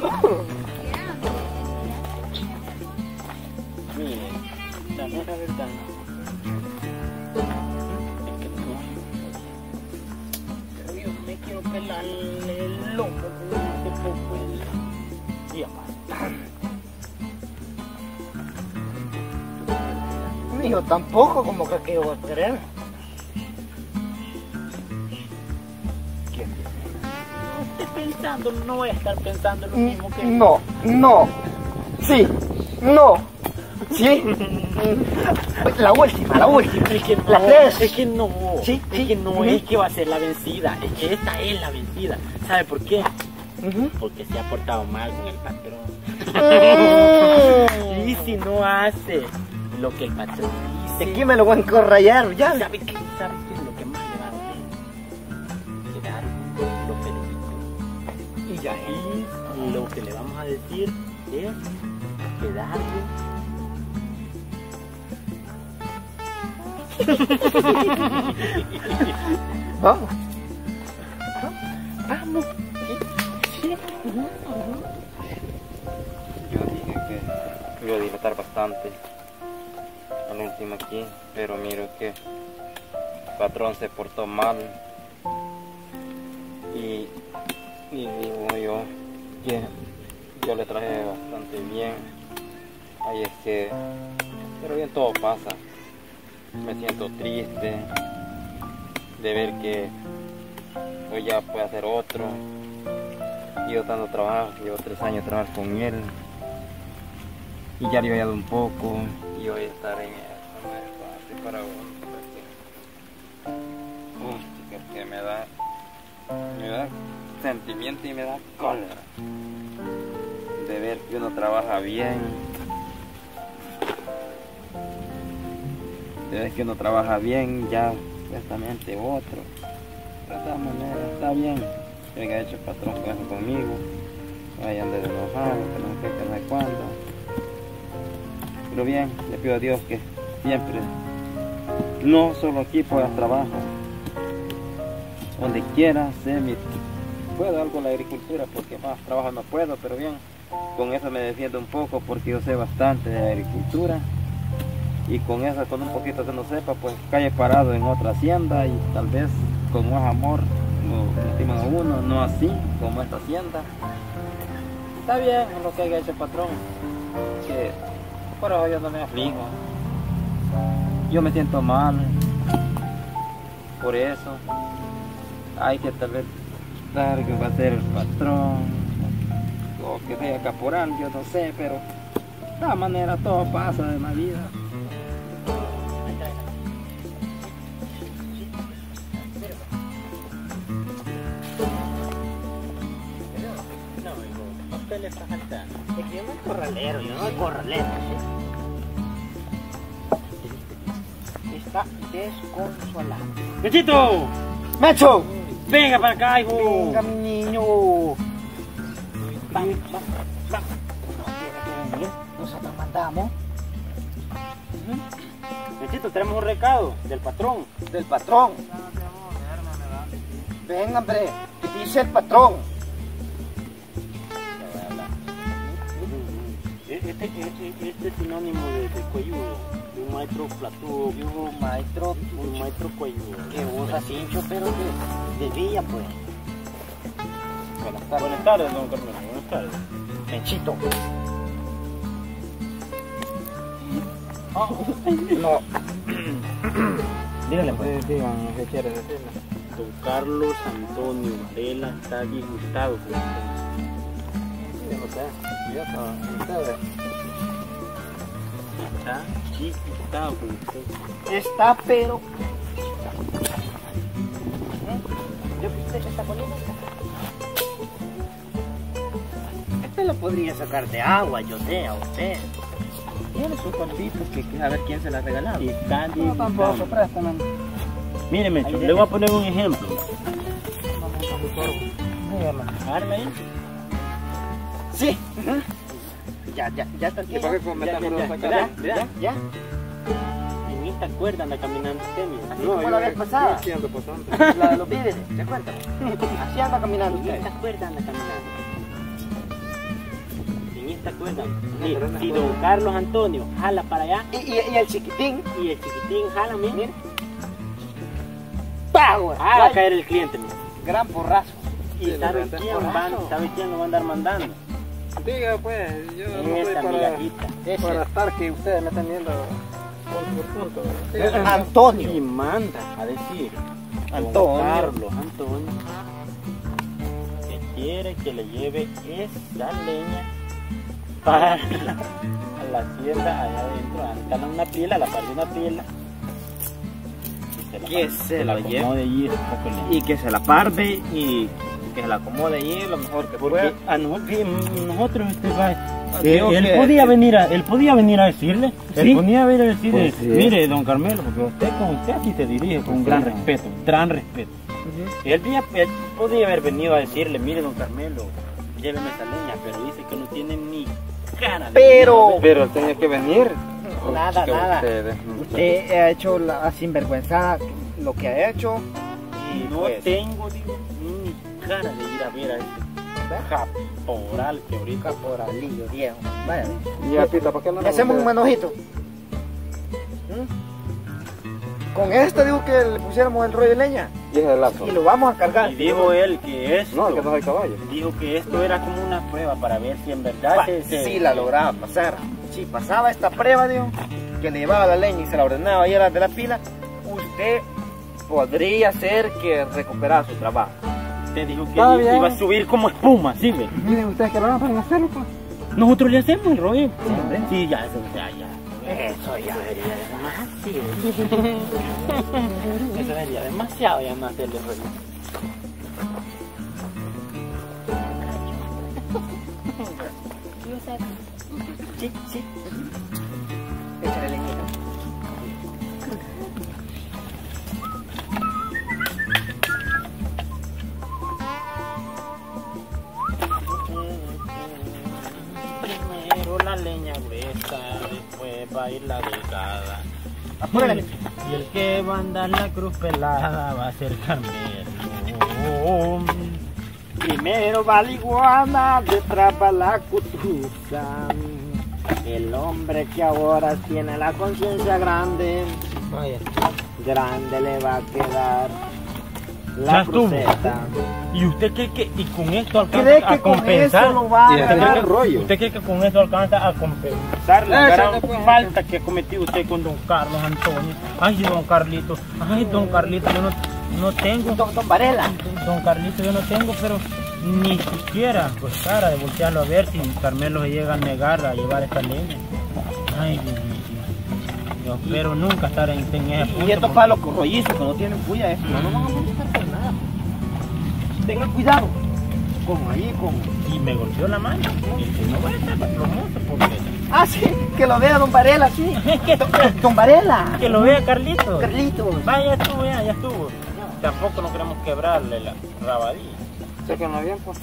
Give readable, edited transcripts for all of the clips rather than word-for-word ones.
Mire, la mera verdad. Pero yo me quiero pelarle el lomo con este poco y Yo tampoco, como que yo voy a querer. No esté pensando, no voy a estar pensando lo mismo que... No, no, sí, no, sí. La última, Es que no, la 3. es que no, Sí, es sí. que no es que va a ser la vencida, es que esta es la vencida. ¿Sabe por qué? Porque se ha portado mal con el patrón. Y si no hace lo que el patrón dice, Aquí me lo voy a encorrallar, ya. ¿sabe qué es lo que más le va a doler? Quedar lo felicito. Y ya. Y lo que le vamos a decir es quedarle. Vamos. Vamos. Yo dije que iba a dilatar bastante al último aquí, pero miro que el patrón se portó mal y digo yo que yo le traje bastante bien. Ahí es que, pero bien, todo pasa. Me siento triste de ver que hoy ya puede hacer otro. Yo tanto trabajo, llevo 3 años trabajando con él y ya le he ayudado un poco y voy a estar en eso, no es fácil para uno, porque me da sentimiento y me da cólera de ver que uno trabaja bien, de ver que uno trabaja bien, ya supuestamente otro, de esta manera está bien. Que haya hecho el patrón con eso conmigo, vayan de enojado, que no sé qué, no sé cuándo. Pero bien, le pido a Dios que siempre, no solo aquí por el trabajo, donde quiera, puedo algo en la agricultura, porque más trabajo no puedo, pero bien, con eso me defiendo un poco, porque yo sé bastante de la agricultura. Y con eso, con un poquito que no sepa, pues cae parado en otra hacienda y tal vez con más amor lo estiman a uno, no así como esta hacienda. Está bien lo que haya hecho el patrón, que por ahora yo no me aflijo, yo me siento mal por eso. Hay que tal vez dar que va a ser el patrón o que sea caporal, yo no sé, pero de todas maneras todo pasa en la vida. Le está faltando. Es que yo no soy corralero, yo no soy corralero. Está desconsolado. ¡Mechito! ¡Mecho! ¡Venga para acá, hijo! Venga, mi niño. Vamos. Nosotros mandamos. Mechito, tenemos un recado del patrón. Del patrón. Venga, hombre, ¿qué dice el patrón? Este es sinónimo de cuelludo, de un maestro platudo, Yo, maestro, un maestro cuelludo. que usa cincho, pero de villa, pues. Buenas tardes, don Carmelo, buenas tardes. Mechito. No. Dígale, pues. Digan, ¿qué quiere decir? Don Carlos Antonio Varela está disgustado con usted. Sí, no sé, yo ustedes. Está disgustado con usted. Está, pero... ¿Yo que usted está con él? Este lo podría sacar de agua, yo sé, a usted. Tiene sus cortitos que a ver quién se la ha regalado. Está No, disgustado. tampoco, préstame. Míreme, le voy a poner un ejemplo. Arme ahí. Sí. Ya está aquí. ¿Para qué comentamos los sacar? Ya. En esta cuerda anda caminando usted, mira. Así como la vez pasada. Yo ando pasando. La de los víveres, ¿se acuerdan? Así anda caminando En usted. esta cuerda anda caminando. te acuerdas? Si don Carlos Antonio jala para allá Y el chiquitín. y el chiquitín jala, mira, ¡Pago! va a caer el cliente, mira. Gran porrazo. Y sabe quién lo va a andar mandando. Diga pues, yo no Esa soy migajita. para estar que ustedes me están viendo punto por punto. Antonio. Y manda a decir, Antonio. don Carlos Antonio, que quiere que le lleve esa leña para la hacienda allá adentro, a instalar una pila, a la par de una pila. Que se la lleve. acomode allí un poco el leña. Y que se la parve y que se la acomode allí lo mejor que Porque pueda. a nosotros Digo él que- podía venir a decirle, ¿Sí? él podía venir a decirle, Pues sí. mire don Carmelo, porque con usted así se dirige con un gran respeto, gran respeto. Él podía haber venido a decirle, mire don Carmelo, lléveme esa leña, pero dice que no tiene ni cara de Pero- venir a ver. Pero él tenía que venir. Nada, Que nada. ustedes, Usted ha hecho la sinvergüenza lo que ha hecho. Y no pues, tengo digo, ni cara de ir a ver a este caporal que ahorita caporalillo viejo. Vaya. Y a Pita, ¿por qué no Le hacemos un manojito. Con este dijo que le pusiéramos el rollo de leña Y es el lazo. y lo vamos a cargar. y dijo él que esto, No, que no hay caballo. dijo que esto era como una prueba para ver si en verdad Si la lograba pasar. Si pasaba esta prueba, dijo, que le llevaba la leña y se la ordenaba ahí a la de la pila, usted podría ser que recuperara su trabajo. Usted dijo que Está bien. iba a subir como espuma, ¿sí ve? Miren ustedes que lo van a hacerlo, pues. Nosotros le hacemos el rollo. hombre. Sí, ya, eso ya. Eso ya. Sería demasiado. Eso sería demasiado ya no hacerle rollo. Sí, sí. Échale leñita. Primero la leña gruesa, después va a ir la delgada. Apúrale. Y el que va a andar la cruz pelada va a ser Carmelo. Primero va la iguana, detrás va la cutusa. El hombre que ahora tiene la conciencia grande, Vaya. grande le va a quedar Ya la estuvo. cruceta. ¿Y usted cree que y con esto ¿Cree alcanza que a con compensar? eso lo va a Y ¿Usted ganar? cree que- rollo. ¿Usted cree que con esto alcanza a compensar la Échate, gran pues. falta que ha cometido usted con don Carlos Antonio? Ay, don Carlito, yo no tengo. Don Varela. Don Carlito, yo no tengo, pero ni siquiera, pues cara de voltearlo a ver si Carmelo se llega a negar a llevar esta leña. Ay, Dios mío. Yo espero nunca estar en ese punto. Y estos porque- palos rollizos que no tienen puya, no nos van a molestar por nada. Tengan cuidado. Como ahí, como. Y me golpeó la mano. Y que no voy a estar plomoso porque... Ah, sí, que lo vea don Varela, sí. Don Varela. Que lo vea Carlito. Carlitos. Vaya, ya estuvo, ya estuvo. Tampoco no queremos quebrarle la rabadilla. Séquenlo bien, pues.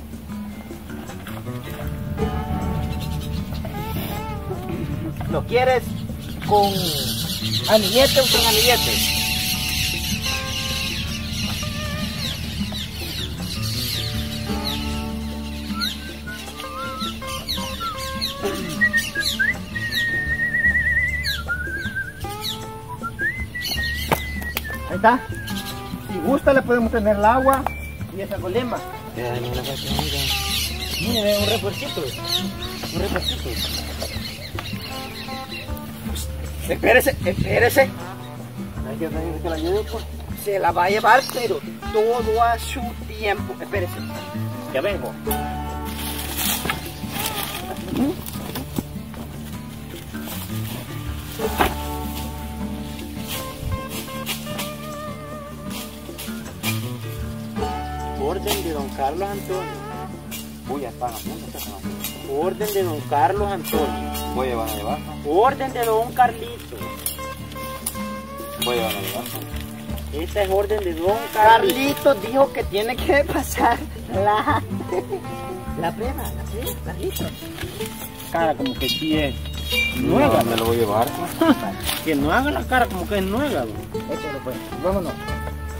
¿Lo quieres con anillete o sin anillete? Ahí está. Si gusta le podemos tener el agua y esa colema. Mire, un refuercito. Un refuercito. Espérese, espérese. Hay que tener que la lleve, pues. Se la va a llevar, pero todo a su tiempo. Espérese. Ya vengo. Orden de don Carlos Antonio. Uy, ya están haciendo, ya están haciendo. Orden de don Carlos Antonio. Voy a van a llevar, Orden de don Carlito. voy a van a llevar. Esta es orden de don Carlito. Carlito dijo que tiene que pasar la prueba, Carlito. Cara como que sí es Nueva, me lo voy a llevar, pues. Que no haga la cara como que es nueva. Échalo pues, vámonos.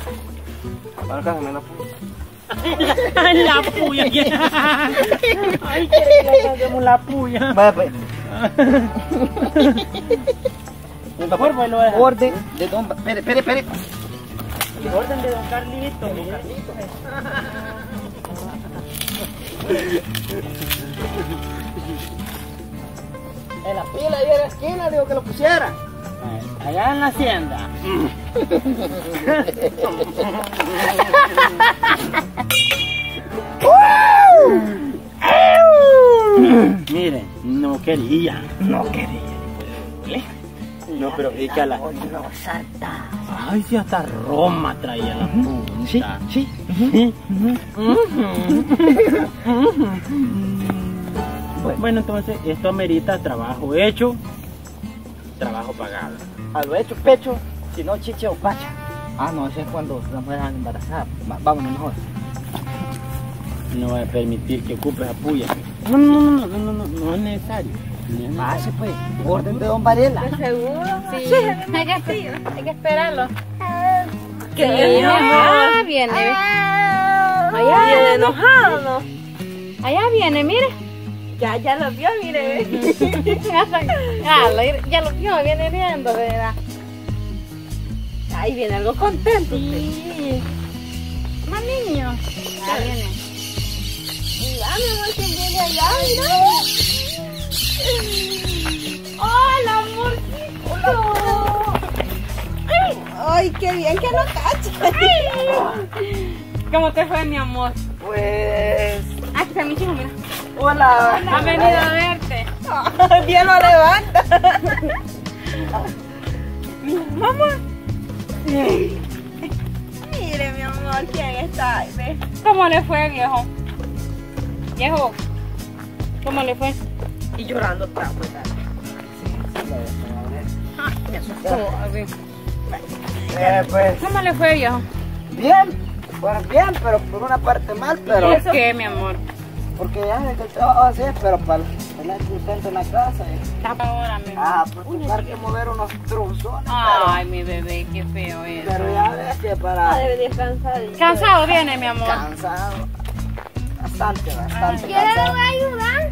Alcánzame la puta. La puya. Ay, quiere que le hagamos la puya. Vaya pues. Mejor pues lo deja. Orden de don... Espere. Orden de don Carlito. En la pila ahí en la esquina, digo que lo pusiera. Allá en la hacienda. Miren, no quería. No, pero es que a la... Ay, si hasta Roma traía la punta. Sí. Bueno, entonces esto amerita trabajo hecho, trabajo pagado. A lo hecho pecho, si no chiche o pacha. Ah, no, eso es cuando la mujer anda embarazada. Vámonos mejor. No voy a permitir que ocupes a puya. No es necesario. Pase pues, orden de don Varela. ¿Seguro? Sí, hay que esperarlo. ¿Qué? Viene. Allá viene enojado, ¿no? Allá viene, mire. Ya lo vio, mire. Ya lo vio, viene riendo, ¿verdad? Ahí viene algo contento. Sí. Más niño. Ya viene. Mira, mi amor, ¿quién viene allá? Mira. ¡Hola, amorcito! ¡Ay, qué bien que lo cacha! ¿Cómo te fue, mi amor? Pues... Aquí está mi chico, mira. Hola. Ha venido a verte. Bien lo levanta. Mamá. Mire, mi amor, ¿quién está ahí? ¿Ve? ¿Cómo le fue, viejo? Viejo, ¿cómo le fue? Y llorando está, pues. Me asustó. Pues... ¿Cómo le fue, viejo? Bien. Pues bien, pero por una parte mal, pero... ¿Por qué, mi amor? Porque ya de que el trabajo así es, pero para tener sustento en la casa. Ahora, mi amor. Ah, por tocar que mover unos trunzones. Ay, mi bebé, qué feo es. Pero ya ves que para... Debe descansar. Cansado viene, mi amor. Cansado. Bastante ¿Quiere cansado. ayudar?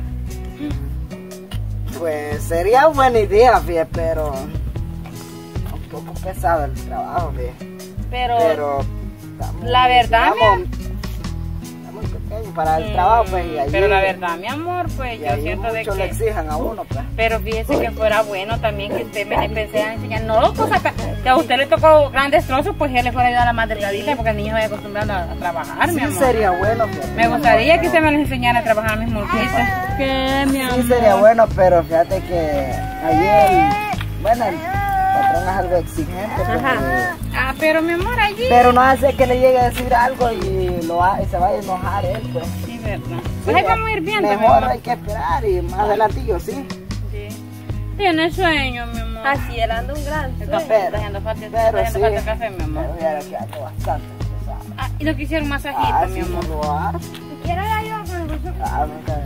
Pues sería buena idea, fíjate, pero... un poco pesado el trabajo, fíjate. Pero... la verdad, está muy pequeño para el trabajo, pues, y allí... pero la verdad, mi amor, pues y yo allí siento de mucho le que... exijan a uno, pues. Pero fíjese que fuera bueno también que usted me empecé a enseñar, no cosas que a usted le tocó grandes trozos, pues él le fuera a ayudar a la más delgadita, porque el niño se vaya acostumbrando a trabajar, mi Sí amor. sería bueno, fíjate. Me gustaría que usted me les enseñara a trabajar a mis morquitas. ¿Qué, mi amor? Sí sería bueno, pero fíjate que ayer, bueno, el patrón es algo exigente, porque- Ah, pero mi amor, allí. pero no hace que le llegue a decir algo y se vaya a enojar él, pues. Sí, verdad. Sí, Pues ahí vamos a ir viendo, mi mejor amor. hay que esperar y más adelantillo, sí. Sí. Tiene sueño, mi amor. Así él anda un gran El sueño. café, está haciendo falta, está Pero haciendo sí, falta el café, mi amor. pero ya le queda bastante pesado. Ah, y no quisiera un masajito, Ah, mi sí, amor. no lo hagas. ¿Quiere ayudar con el bolso? Ah, nunca...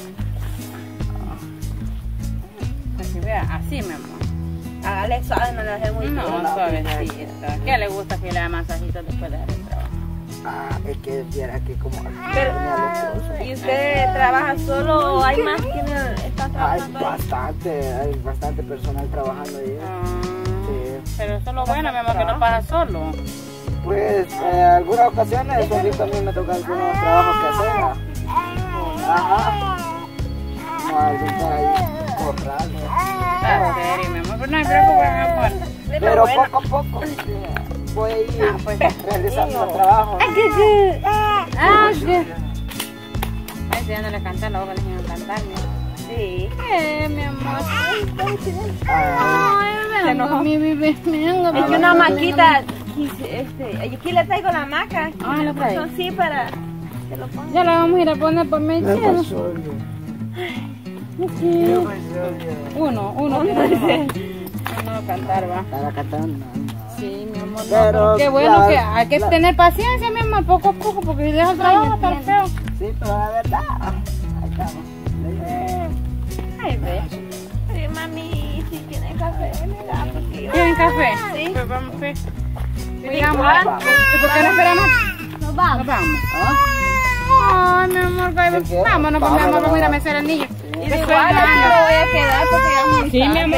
Así, vea, así, mi amor. Hágale suave, no le hace muy No, duro. suavecita. ¿Qué le gusta que le haga masajitos después de hacer el trabajo? Ah, es que viera que como... Pero- tenía los dos. ¿Y usted trabaja solo o hay más que están Hay trabajando ahí? hay bastante personal trabajando ahí. Sí. Pero eso es lo bueno, mi amor, que no pasa solo. Pues en algunas ocasiones solito a mí me toca algunos trabajos que hacer. Ajá. No, algún estar ahí corral. Está serio, mi amor, pero no me preocupes, mi amor. Pero poco a poco voy a ir realizando el trabajo. Ah, sí. Ay, si ya no le canta la boca, le quiero cantar, mi amor. Sí. Mi amor. Ah, Ay, Se enojó. mi bebé, venga, Es que una maquita, aquí le traigo la maca. Ah, lo trae. Sí, para que lo ponga. Ya la vamos a ir a poner por mi ¿qué cielo. pasó, Dios? Sí. ¿Qué pasó, Dios? Uno no cantar, va. Estaba cantando. Sí, mi amor. Pero qué bueno la- que hay que la- tener paciencia, mi amor, poco a poco, porque si deja el trabajo tan feo. Sí, pero la verdad, ahí estamos. Ay, ve. Sí, mami, si tiene café, me da, porque yo... ¿Quieren café? Sí. Pues vamos, pues. Muy Digamos, igual. ¿y por qué no esperamos? Nos vamos. Nos vamos. ¿Ah? Ay, mi amor, vámonos, pues, mi amor, vamos a ir a mecer al niño. Y de igual aquí lo voy a quedar porque ya muy Sí, mi tarde.